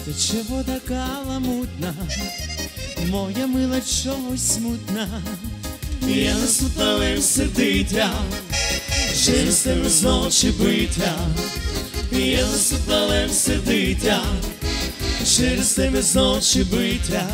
Тече вода каламутна, моя мила чогось смутна. Я насуталив сердиття, через тебе зночі биття. Я насуталив сердиття, через тебе зночі биття.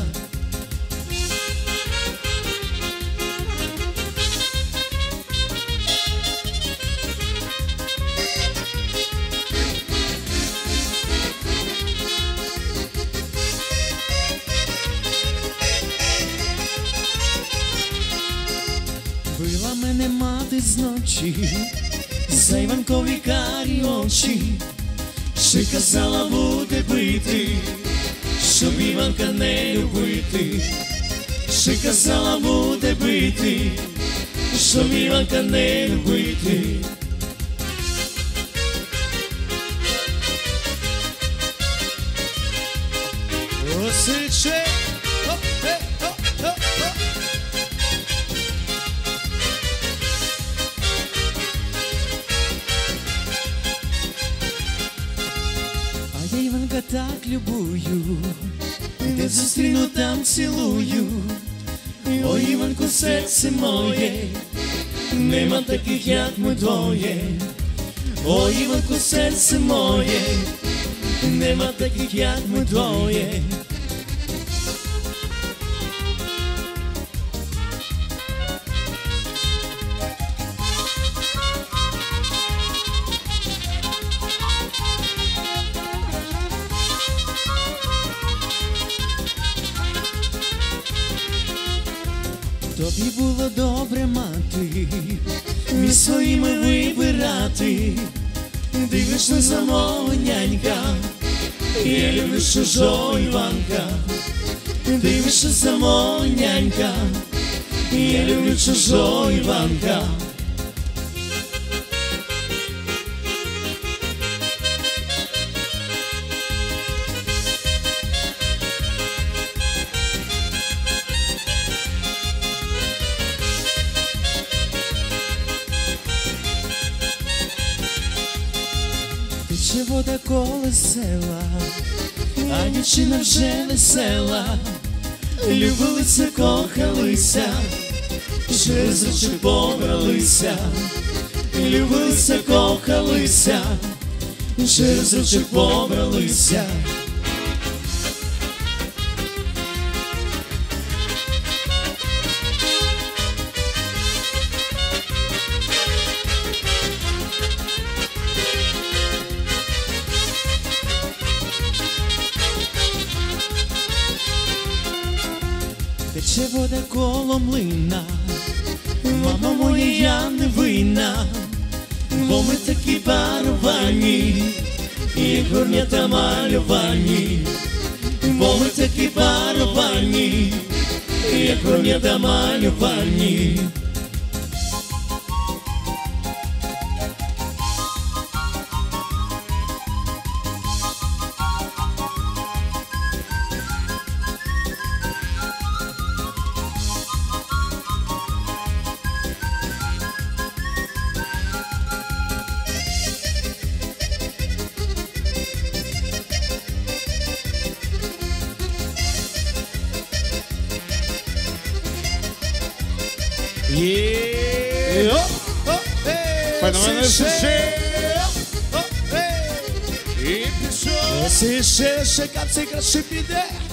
Била мене мати зночі за Іванкові карі очі, ще казала буде бити, щоб Іванка не любити. Ще казала буде бити, щоб Іванка не любити. Осиче, я Іванка так любую, де зустріну, там цілую. Ой, Іванку, серце моє, нема таких, як ми двоє. Ой, Іванку, серце моє, нема таких, як ми двоє. Тобі було добре мати, між своїми вибирати. Дивишся за мого нянька, я люблю чужого Іванка. Дивишся за мого нянька, я люблю чужого Іванка. Тече вода коло села, а дівчина вже весела. Любилися, кохалися, через річок побралися. Любилися, кохалися, через річок побралися. Тече вода коло млина, мама моя, я не винна, бо ми такі паровані, як горнята малювані. Бо ми такі паровані, як горнята малювані. Ще капці краще піде.